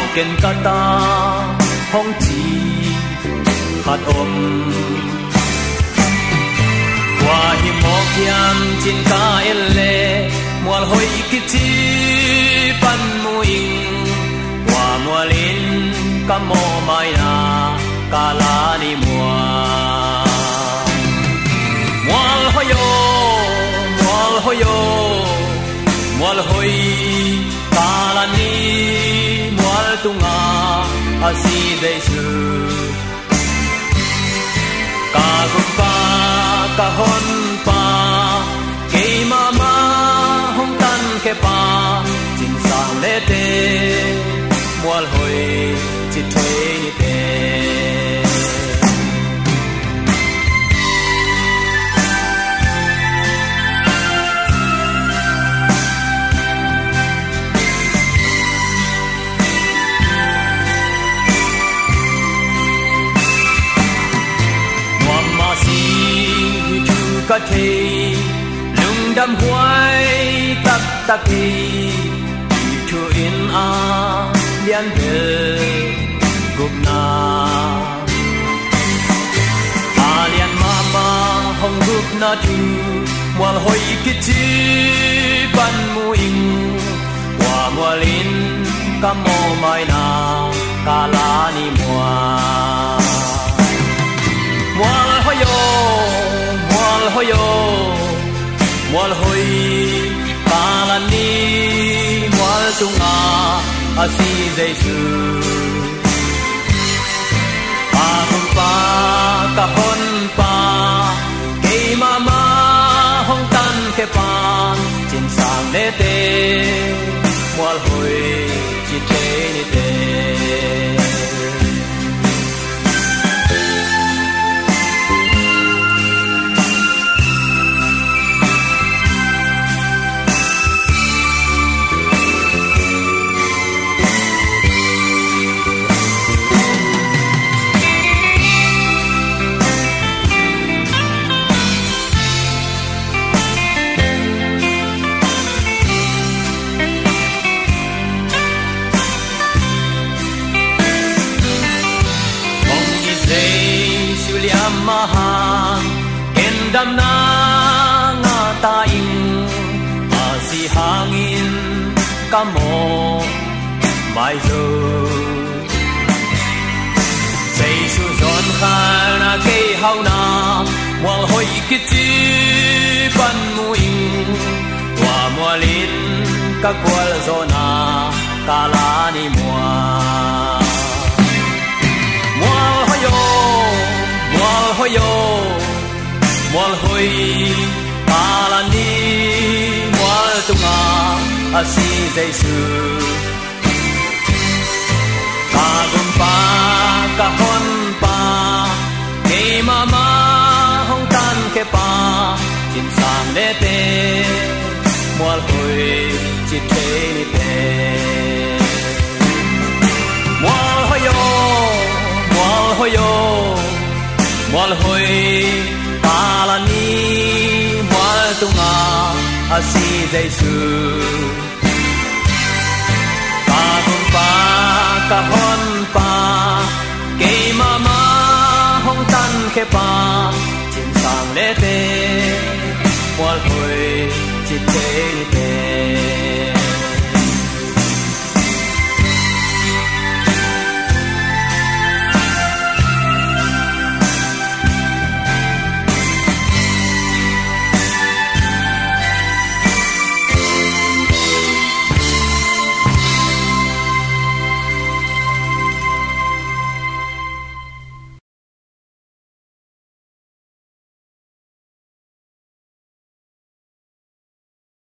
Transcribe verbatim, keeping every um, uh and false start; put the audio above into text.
ken kata hong chi khat om wa hi mo kiam chin ka elle mual hoi ki chi pan muing wa mualin ka mo mai na kala ni mua mual hoyo mual hoyo mual hoi kala ni mual tunga asi desu ka gumpa ka hon pa ke mama hong tan ke pa jin sang le te mual hoi chi thwe ni te có thể lung đâm hoài tắc tắc thì thu in a liên về gục na a liên mama hong gục na tu mual hoi kichi ban muing wa mualin kamo mai na kala ni mua mual hoyo mual hoyo mual hoi kala ni mual tunga asi jesu pa hon pa ka hon pa ke mama hong tan ke pa chin sang le te mual hoi chi te ni te mahang endam na nga taing asi hangin kamo mai zo say su zon khal na ke hau na mual hoi kichi ban muing wa mualin ka kwal zona kala ni mua mual hoyo mual hoyo mual hoi kala ni mual tunga asi jesu ka gumpa ka hon pa ke mama hong tan ke pa chin sang le te mual hoi chi te ni te mual hoyo mual hoyo mual hoi kala ni mual tunga asi jesu ka hon pa ka hon pa ke mama hong tan ke pa chin sang le te mual hoi chi te ni te